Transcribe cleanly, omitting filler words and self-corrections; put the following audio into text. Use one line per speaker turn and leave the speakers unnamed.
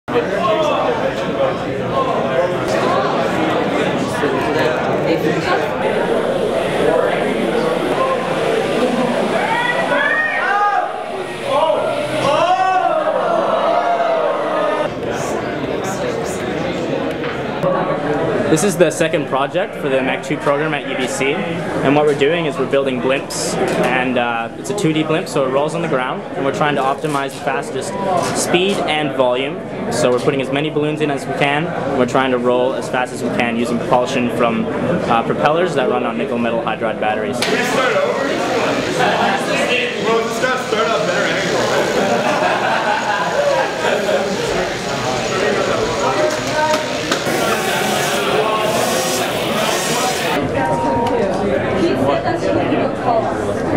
This is the second project for the Mech 2 program at UBC, and what we're doing is we're building blimps, and it's a 2D blimp, so it rolls on the ground, and we're trying to optimize the fastest speed and volume. So we're putting as many balloons in as we can, and we're trying to roll as fast as we can using propulsion from propellers that run on nickel metal hydride batteries.
Can we start over? Well, just gotta start up better angle.
He said that's what he would call us.